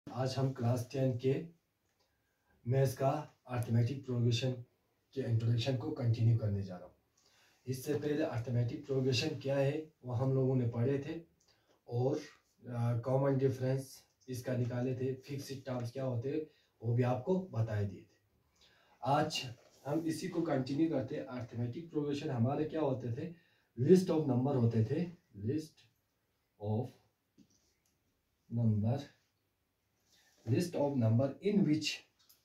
आज हम क्लास 10 के मैथ्स का अर्थमेटिक प्रोग्रेशन के इंट्रोडक्शन को कंटिन्यू करने जा रहा हूँ। इससे पहले अर्थमेटिक प्रोग्रेशन क्या है वो हम लोगों ने पढ़े थे और कॉमन डिफरेंस इसका निकाले थे। फिक्स्ड टर्म्स क्या होते हैं वो भी आपको बताए दिए थे। आज हम इसी को कंटिन्यू करते। अर्थमेटिक प्रोग्रेशन हमारे क्या होते थे, लिस्ट ऑफ नंबर होते थे, list of number in which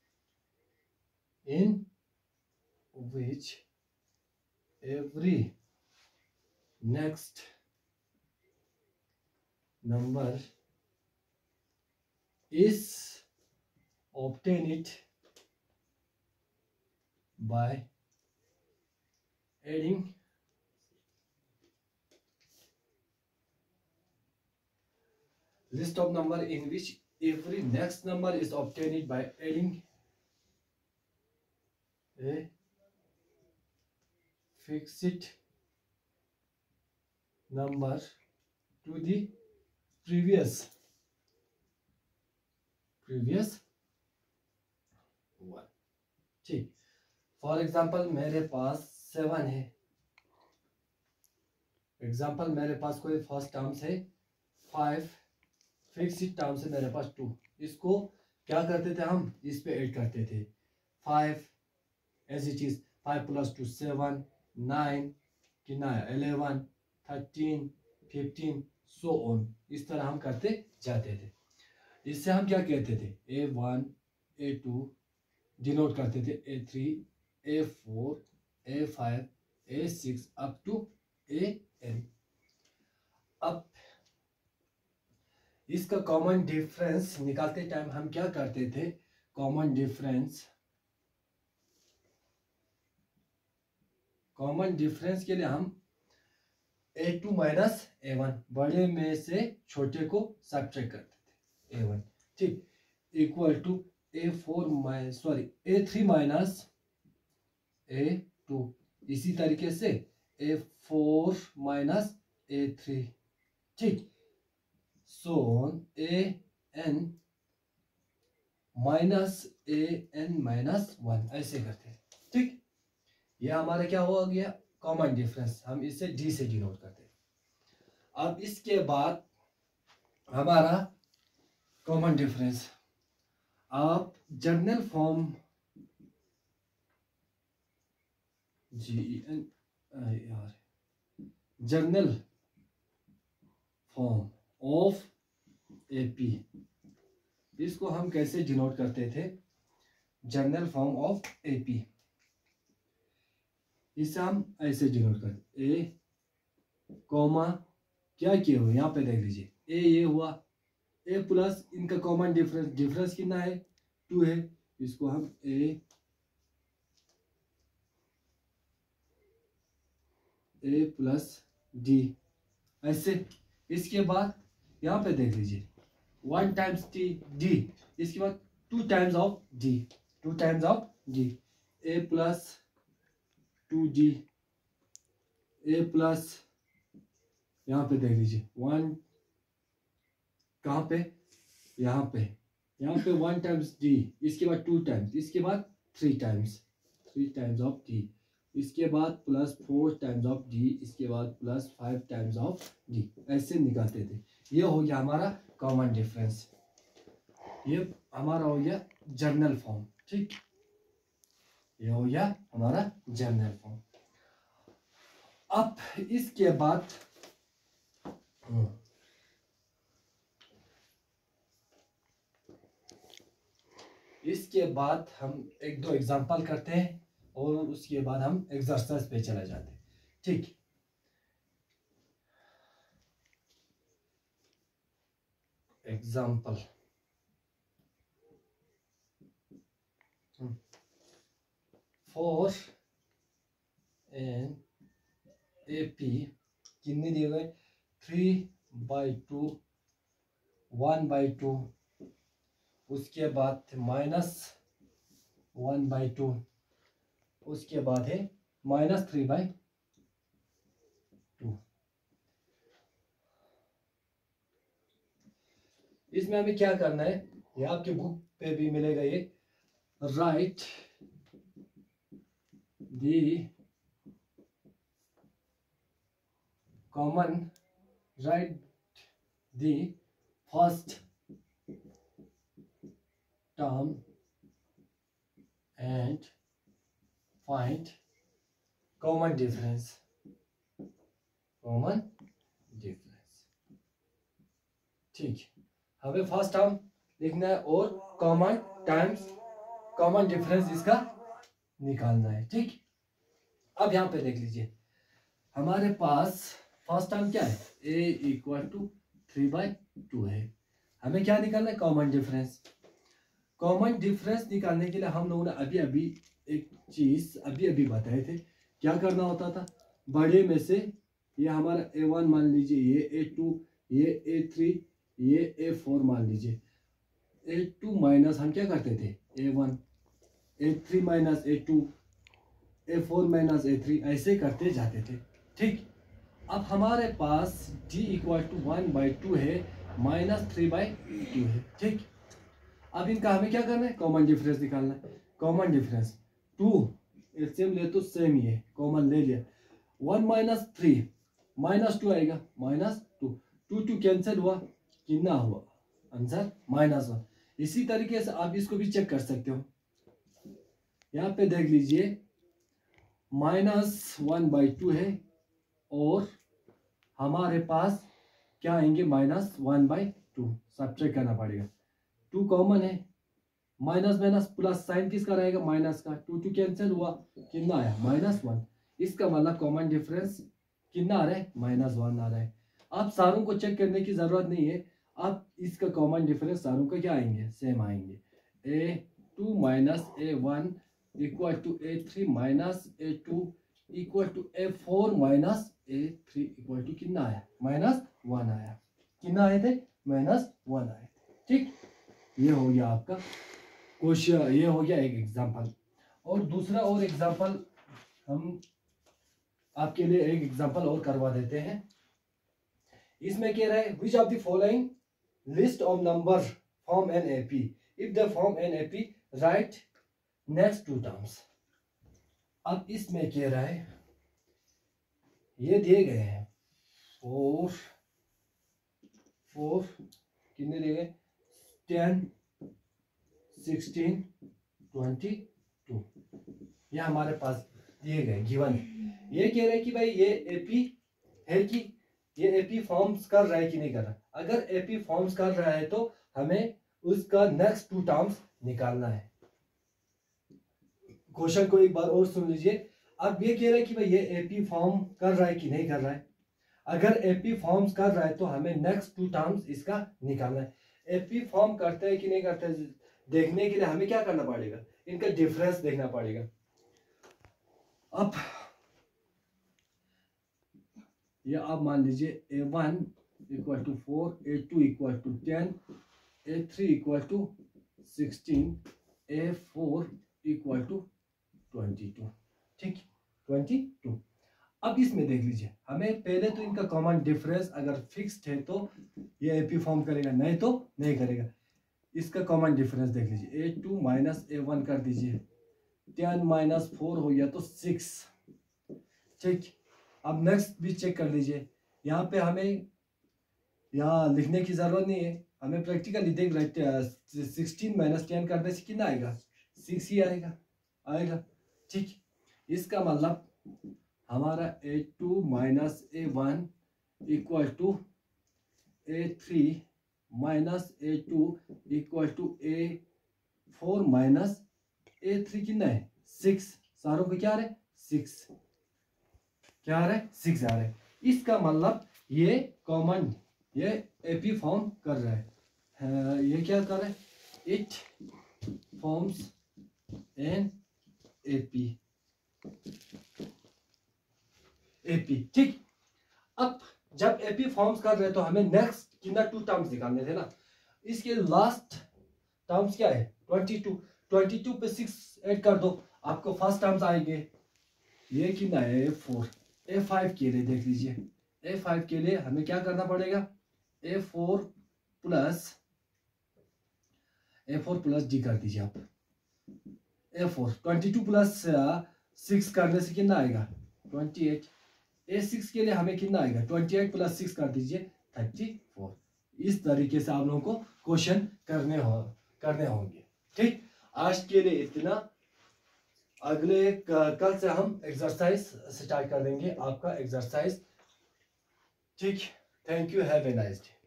every next number is obtained by adding list of number in which every next number is obtained by adding a fixed number to the previous one। ठीक, for example मेरे पास 7 है। Example मेरे पास कोई first terms है 5, fixed terms है मेरे पास 2। इसको क्या करते थे हम, इस पे ऐड करते थे 5 ऐसी चीज, 5 + 2 7, 9 कि 11, 13, 15 सो ऑन, इस तरह हम करते जाते थे। इससे हम क्या कहते थे, A1 A2 डिनोट करते थे, A3 A4 A5 A6 up to AN। अब इसका कॉमन डिफरेंस निकालते टाइम हम क्या करते थे, कॉमन डिफरेंस के लिए हम A2 माइनस A1, बड़े में से छोटे को सब्ट्रैक्ट करते थे A1, ठीक, equal to A3 minus A2, इसी तरीके से A4 माइनस A3, ठीक, so AN minus AN minus 1 ऐसे करते हैं। ठीक, ये हमारा क्या हो गया, कॉमन डिफरेंस। हम इसे D से डिनोट करते हैं। अब इसके बाद हमारा कॉमन डिफरेंस, आप general form general form of AP, इसको हम कैसे डिनोट करते थे, जनरल फॉर्म ऑफ AP, इसे हम ऐसे डिनोट करते, A कॉमा क्या किए हुए यहाँ पे देख लीजिए, A ये हुआ, A प्लस इनका कॉमन डिफरेंस कितना है, 2 है, इसको हम A प्लस D ऐसे। इसके बाद यहाँ पे देख लीजिए 1 टाइम्स D, इसके बाद 2 times of D, A plus 2D, A plus यहाँ पे देख लीजिए 1, कहाँ पे, यहाँ पे 1 टाइम्स D, इसके बाद 2 टाइम्स, इसके बाद 3 टाइम्स ऑफ D, इसके बाद प्लस 4 टाइम्स ऑफ D, इसके बाद प्लस 5 टाइम्स ऑफ D, ऐसे निकालते थे। ये हो गया हमारा कॉमन डिफरेंस, ये हमारा हो गया जनरल फॉर्म, ठीक, ये हो गया हमारा जनरल फॉर्म। अब इसके बाद हम 1-2 एग्जांपल करते हैं और उसके बाद हम एक्सरसाइज पे चले जाते हैं, ठीक। एग्जांपल, फॉर एन AP कितने दिए गए, 3/2 1/2, उसके बाद -1/2, उसके बाद है -3/2। इसमें हमें क्या करना है, ये आपके बुक पे भी मिलेगा ये। Write the common, write the first term and find common difference. Common difference, ठीक। हमें फर्स्ट टर्म लिखना है और कॉमन टाइम्स कॉमन डिफरेंस इसका निकालना है, ठीक। अब यहाँ पे देख लीजिए हमारे पास फर्स्ट टर्म क्या है, a इक्वल टू 3/2 है। हमें क्या निकालना है, कॉमन डिफरेंस। कॉमन डिफरेंस निकालने के लिए हम लोगों ने अभी एक चीज अभी बताए थे, क्या करना होता था। बड़े में से ये हमारा a1 मान लीजिए, ये a2, ये a3, ये a4 मान लीजिए। a2 माइनस हम क्या करते थे, a1, a3 minus a2, a4 minus a3, ऐसे करते जाते थे, ठीक। अब हमारे पास d इक्वल टू 1/2 है, -3/2 है, ठीक। अब इनका हमें क्या करना है, कॉमन डिफरेंस निकालना है। कॉमन डिफरेंस 2 एलसीएम ले तो सेम ही है, कॉमन ले लिया। 1 माइनस 3 -2 आएगा, -2, 2 कैंसिल हुआ, कितना हुआ आंसर -1। इसी तरीके से आप इसको भी चेक कर सकते हो। यहाँ पे देख लीजिए -1/2 है और हमारे पास क्या आएंगे, -1/2, सब्ट्रैक्ट करना पड़ेगा। 2 कॉमन है, माइनस माइनस प्लस साइन किसका रहेगा, माइनस का। 2 कैंसिल हुआ, कितना आया, -1। इसका मतलब कॉमन डिफरेंस कितना आ रहा है, -1 आ रहा है। आप सारों को चेक करने की जरूरत नहीं है, आप इसका कॉमन डिफरेंस सारों का क्या आएंगे, सेम आएंगे। a2 minus a1 equal to a3 minus a2 equal to a4 minus a3 equal to कितना आया, -1 आया। कितना आए थे, -1 आए थे, ठीक। ये हो गया आपका क्वेश्चन, ये हो गया एक एग्जांपल। और दूसरा और एग्जांपल हम आपके लिए एक एग्जांपल और करवा देते हैं। इसमें कह रहा है which of the following list of number form an AP, if the form an AP write next 2 terms. अब इसमें कह रहा है ये दिए गए हैं 4 कितने दिए गए, 10 16 22, ये हमारे पास दिए गए गिवन। ये कह रहे हैं कि भाई ये एपी है कि ये एपी फॉर्म्स कर रहा है कि नहीं कर रहा। अगर एपी फॉर्म्स कर रहा है तो हमें उसका नेक्स्ट 2 टर्म्स निकालना है। क्वेश्चन को एक बार और सुन लीजिए। अब ये कह रहा है कि भाई ये एपी फॉर्म कर रहा है कि नहीं कर रहा है। अगर एपी फॉर्म्स कर रहा है तो हमें नेक्स्ट 2 टर्म्स इसका निकालना है। एपी फॉर्म करते हैं कि नहीं करते हैं देखने के लिए हमें क्या करना पड़ेगा, इनका डिफरेंस देखना पड़ेगा। अब ये आप मान लीजिए a1 equal to 4, a2 equal to 10, a3 equal to 16, a4 equal to 22, ठीक, 22। अब इसमें देख लीजिए हमें पहले तो इनका कॉमन डिफरेंस अगर फिक्स्ड है तो ये एपी फॉर्म करेगा, नहीं तो नहीं करेगा। इसका कॉमन डिफरेंस देख लीजिए, a2 माइनस a1 कर दीजिए, 10 माइनस 4 हो गया तो 6, ठीक। अब नेक्स्ट भी चेक कर लीजिए, यहाँ पे हमें यहाँ लिखने की जरूरत नहीं है, हमें प्रैक्टिकली देख रहे हैं। 16 माइनस 10 करने से कितना आएगा, 6 ही आएगा, ठीक। इसका मतलब हमारा a2 minus a1 equal to a3 minus a2 equal to a4 minus a3 कितना है, 6। सारों को क्या आ रहा है, 6, क्या आ रहा है, 6 आ रहा है। इसका मतलब ये कॉमन, ये एपी फॉर्म कर रहा है। ये क्या कर रहा है, इट फॉर्म्स एन एपी, ठीक। अब जब एपी फॉर्म्स कर रहे हैं तो हमें नेक्स्ट कितना 2 टर्म्स निकालने थे ना। इसके लास्ट टर्म्स क्या है, 22 पे 6 ऐड कर दो, आपको फर्स्ट टर्म्स आएंगे। ये कितना है, a4। a5 के लिए देख लीजिए, a5 के लिए हमें क्या करना पड़ेगा, a4 plus A4 plus D कर दीजिए आप। A4 22 प्लस 6 करने से कितना आएगा 28। A6 के लिए हमें कितना आएगा 28 प्लस 6 कर दीजिए 34। इस तरीके से आप लोगों को क्वेश्चन करने होंगे। ठीक, आज के लिए इतना। अगले कल से हम एक्सरसाइज स्टार्ट कर देंगे आपका एक्सरसाइज। ठीक, thank you, have a nice day.